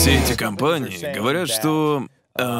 Все эти компании говорят, что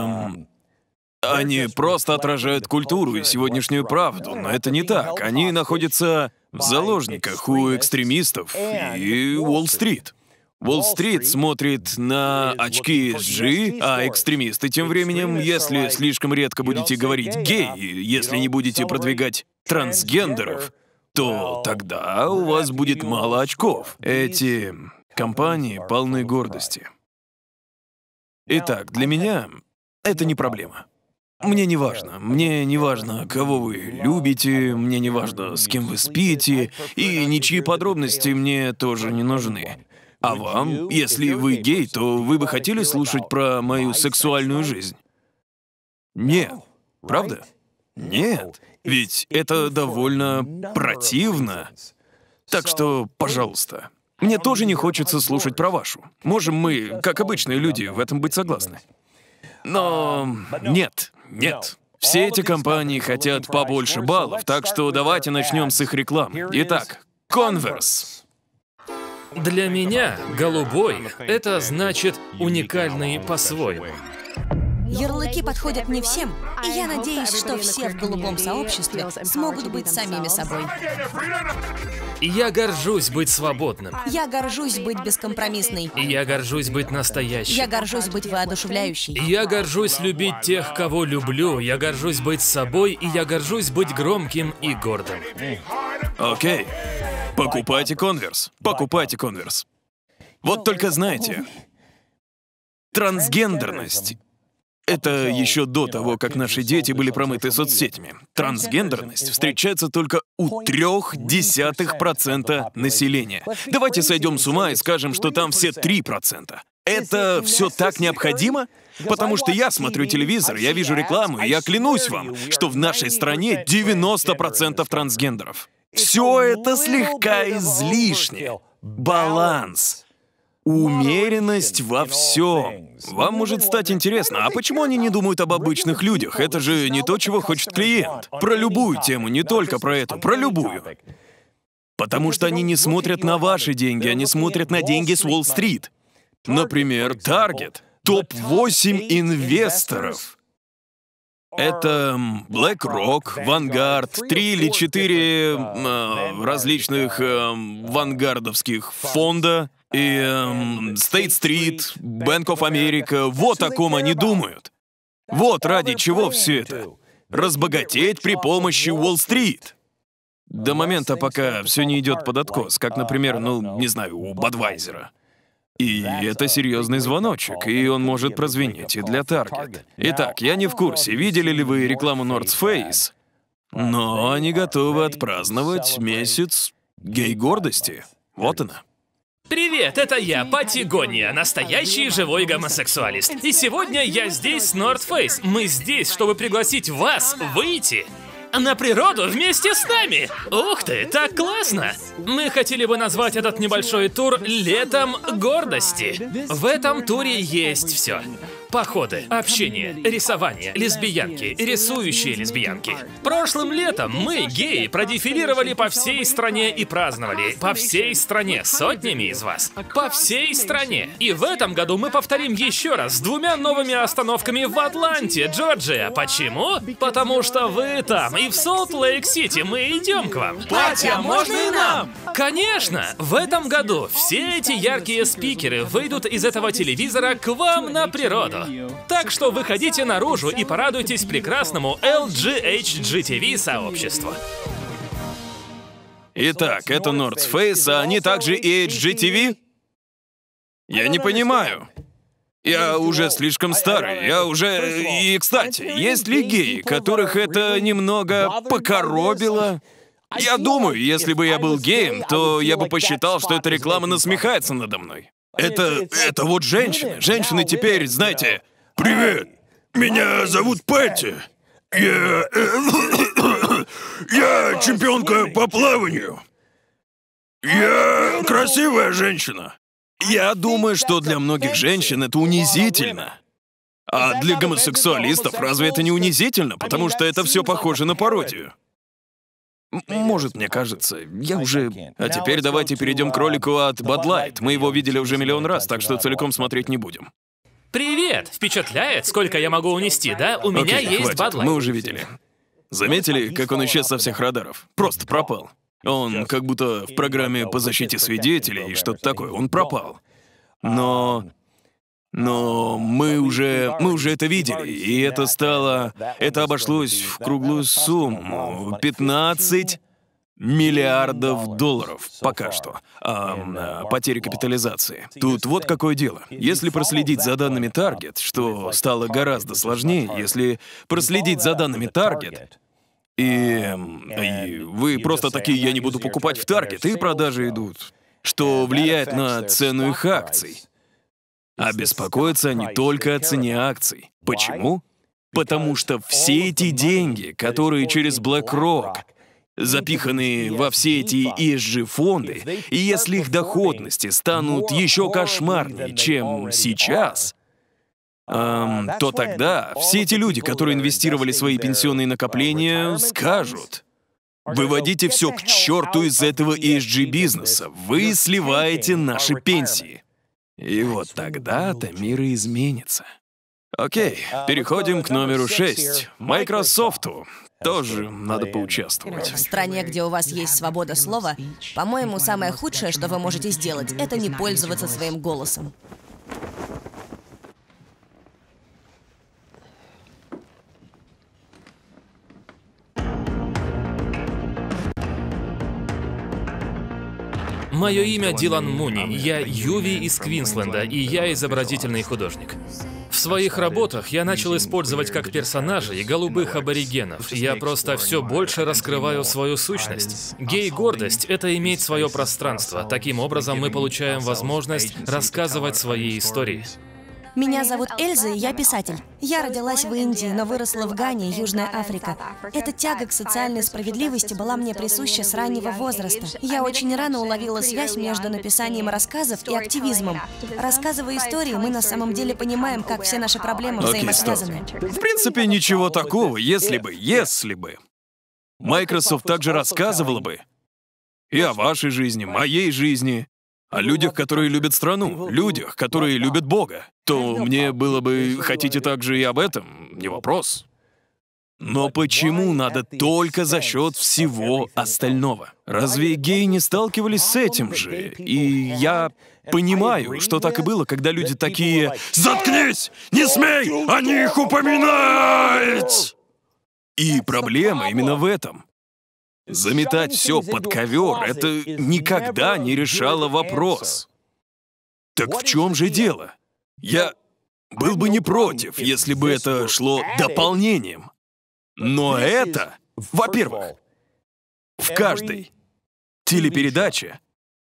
они просто отражают культуру и сегодняшнюю правду, но это не так. Они находятся в заложниках у экстремистов и Уолл-стрит. Уолл-стрит смотрит на очки ESG, а экстремисты тем временем, если слишком редко будете говорить «гей», если не будете продвигать трансгендеров, то тогда у вас будет мало очков. Эти компании полны гордости. Итак, для меня это не проблема. Мне не важно, кого вы любите, мне не важно, с кем вы спите, и ничьи подробности мне тоже не нужны. А вам, если вы гей, то вы бы хотели слушать про мою сексуальную жизнь? Нет. Правда? Нет. Ведь это довольно противно. Так что, пожалуйста, мне тоже не хочется слушать про вашу. Можем мы, как обычные люди, в этом быть согласны. Но нет. Все эти компании хотят побольше баллов, так что давайте начнем с их рекламы. Итак, Converse. Для меня голубой — это значит уникальный по-своему. Ярлыки подходят не всем, и я надеюсь, что все в голубом сообществе смогут быть самими собой. Я горжусь быть свободным. Я горжусь быть бескомпромиссной. Я горжусь быть настоящим. Я горжусь быть воодушевляющей. Я горжусь любить тех, кого люблю. Я горжусь быть собой, и я горжусь быть громким и гордым. Окей. Покупайте Converse. Покупайте Converse. Вот только знаете, трансгендерность — это еще до того, как наши дети были промыты соцсетями. Трансгендерность встречается только у 0,3% населения. Давайте сойдем с ума и скажем, что там все 3%. Это все так необходимо? Потому что я смотрю телевизор, я вижу рекламу, и я клянусь вам, что в нашей стране 90% трансгендеров. Все это слегка излишне. Баланс. Умеренность во всем. Вам может стать интересно, а почему они не думают об обычных людях? Это же не то, чего хочет клиент. Про любую тему, не только про эту, про любую. Потому что они не смотрят на ваши деньги, они смотрят на деньги с Уолл-стрит. Например, Target. Топ-8 инвесторов. Это BlackRock, Vanguard, 3 или 4 различных вангардовских фонда, и State Street, Bank of America. Вот о ком они думают. Вот ради чего все это. Разбогатеть при помощи Уолл-стрит. До момента, пока все не идет под откос, как, например, не знаю, у Budweiser. И это серьезный звоночек, и он может прозвенеть и для Target. Итак, я не в курсе, видели ли вы рекламу North Face, но они готовы отпраздновать месяц гей-гордости. Вот она. Привет, это я, Патагония, настоящий живой гомосексуалист. И сегодня я здесь с North Face. Мы здесь, чтобы пригласить вас выйти на природу вместе с нами. Ух ты, так классно! Мы хотели бы назвать этот небольшой тур «Летом гордости». В этом туре есть все. Походы, общение, рисование, лесбиянки, рисующие лесбиянки. Прошлым летом мы, геи, продефилировали по всей стране и праздновали. По всей стране, сотнями из вас. По всей стране. И в этом году мы повторим еще раз с 2 новыми остановками в Атланте, Джорджия. Почему? Потому что вы там, и в Солт-Лейк-Сити мы идем к вам. Патя, можно и нам? Конечно! В этом году все эти яркие спикеры выйдут из этого телевизора к вам на природу. Так что выходите наружу и порадуйтесь прекрасному LGHGTV сообществу. Итак, это North Face, а они также и HGTV? Я не понимаю. Я уже слишком старый, И, кстати, есть ли геи, которых это немного покоробило? Я думаю, если бы я был геем, то я бы посчитал, что эта реклама насмехается надо мной. Это вот женщины. Женщины теперь, знаете... Привет, меня зовут Пэтти. Я чемпионка по плаванию. Я красивая женщина. Я думаю, что для многих женщин это унизительно. А для гомосексуалистов разве это не унизительно? Потому что это все похоже на пародию. Может, мне кажется, я уже... А теперь давайте перейдем к ролику от Bud Light. Мы его видели уже миллион раз, так что целиком смотреть не будем. Привет! Впечатляет, сколько я могу унести, да? У меня Окей, есть хватит, Bud Light. мы уже видели. Заметили, как он исчез со всех радаров? Просто пропал. Он как будто в программе по защите свидетелей и что-то такое. Он пропал. Но мы уже это видели, и это обошлось в круглую сумму. 15 миллиардов долларов пока что. Потери капитализации. Тут вот какое дело. Если проследить за данными Target, что стало гораздо сложнее, если проследить за данными Target, и вы просто такие: я не буду покупать в Target, и продажи идут, что влияет на цену их акций. А беспокоятся они только о цене акций. Почему? Потому что все эти деньги, которые через BlackRock запиханы во все эти ESG-фонды, и если их доходности станут еще кошмарнее, чем сейчас, то тогда все эти люди, которые инвестировали свои пенсионные накопления, скажут: выводите все к черту из этого ESG-бизнеса, вы сливаете наши пенсии. И вот тогда-то мир и изменится. Окей, переходим к номеру 6. Майкрософту тоже надо поучаствовать. В стране, где у вас есть свобода слова, по-моему, самое худшее, что вы можете сделать, это не пользоваться своим голосом. Мое имя Дилан Муни, я Юви из Квинсленда, и я изобразительный художник. В своих работах я начал использовать как персонажей голубых аборигенов. Я просто все больше раскрываю свою сущность. Гей-гордость — это иметь свое пространство. Таким образом, мы получаем возможность рассказывать свои истории. Меня зовут Эльза, и я писатель. Я родилась в Индии, но выросла в Гане, Южная Африка. Эта тяга к социальной справедливости была мне присуща с раннего возраста. Я очень рано уловила связь между написанием рассказов и активизмом. Рассказывая истории, мы на самом деле понимаем, как все наши проблемы взаимосвязаны. В принципе, ничего такого, если бы. Microsoft также рассказывала бы и о вашей жизни, моей жизни, о людях, которые любят страну, людях, которые любят Бога, то мне было бы: хотите также и об этом? Не вопрос. Но почему надо только за счет всего остального? Разве геи не сталкивались с этим же? И я понимаю, что так и было, когда люди такие: «Заткнись! Не смей о них упоминать!» И проблема именно в этом. Заметать все под ковер — это никогда не решало вопрос. Так в чем же дело? Я был бы не против, если бы это шло дополнением. Но это, во-первых, в каждой телепередаче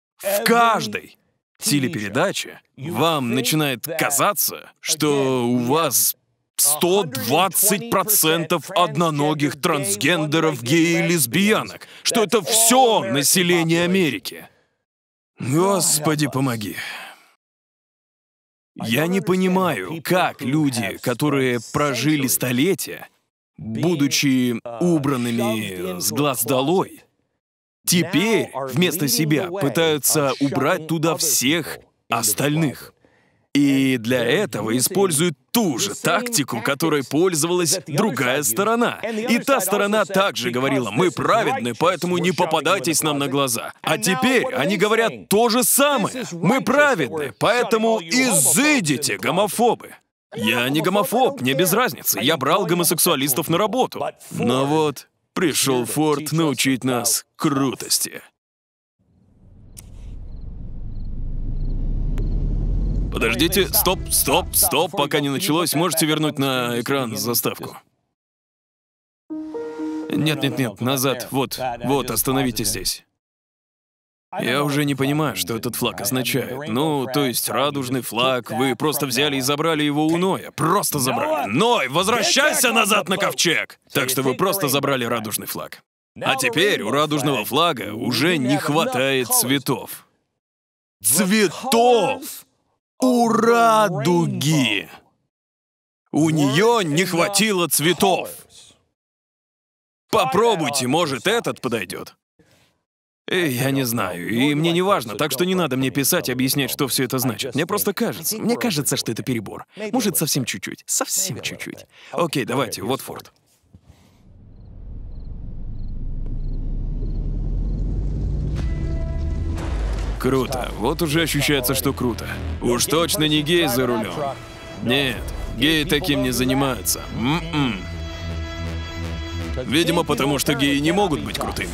вам начинает казаться, что у вас 120% одноногих трансгендеров, геи и лесбиянок, что это все население Америки. Господи, помоги. Я не понимаю, как люди, которые прожили столетия, будучи убранными с глаз долой, теперь вместо себя пытаются убрать туда всех остальных. И для этого используют ту же тактику, которой пользовалась другая сторона. И та сторона также говорила: мы праведны, поэтому не попадайтесь нам на глаза. А теперь они говорят то же самое: мы праведны, поэтому изыдите, гомофобы. Я не гомофоб, мне без разницы, я брал гомосексуалистов на работу. Но вот пришел Форд научить нас крутости. Подождите, стоп, пока не началось, можете вернуть на экран заставку? Нет, назад, вот, остановите здесь. Я уже не понимаю, что этот флаг означает. Ну, то есть радужный флаг, вы просто взяли и забрали его у Ноя. Просто забрали. Ной, возвращайся назад на ковчег! Так что вы просто забрали радужный флаг. А теперь у радужного флага уже не хватает цветов. Цветов! У радуги! У нее не хватило цветов. Попробуйте, может, этот подойдет. Я не знаю, и мне не важно, так что не надо мне писать и объяснять, что все это значит. Мне просто кажется. Мне кажется, что это перебор. Может, совсем чуть-чуть. Совсем чуть-чуть. Окей, давайте, вот Форд. Круто. Вот уже ощущается, что круто. Уж точно не гей за рулем. Нет, геи таким не занимаются. Видимо, потому что геи не могут быть крутыми.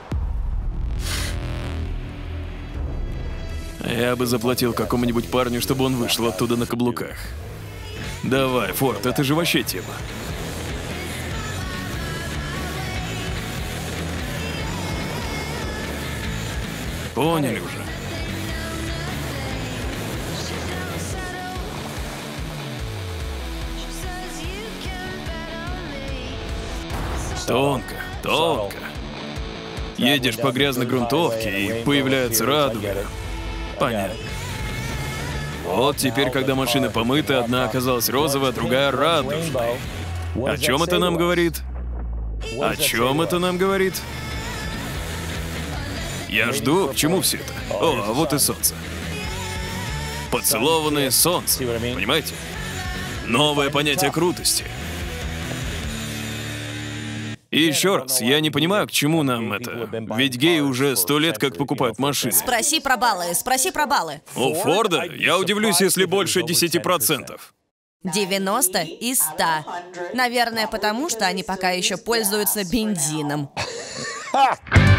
Я бы заплатил какому-нибудь парню, чтобы он вышел оттуда на каблуках. Давай, Форд, это же вообще тема. Поняли уже. Тонко, тонко. Едешь по грязной грунтовке, и появляется радуга. Понятно. Вот теперь, когда машина помыта, одна оказалась розовая, а другая радужной. О чем это нам говорит? О чем это нам говорит? Я жду, к чему все это? О, а вот и солнце. Поцелованное солнце, понимаете? Новое понятие крутости. И еще раз, я не понимаю, к чему нам это. Ведь геи уже 100 лет как покупают машины. Спроси про баллы, спроси про баллы. У Форда я удивлюсь, если больше 10%. 90 из 100. Наверное, потому что они пока еще пользуются бензином.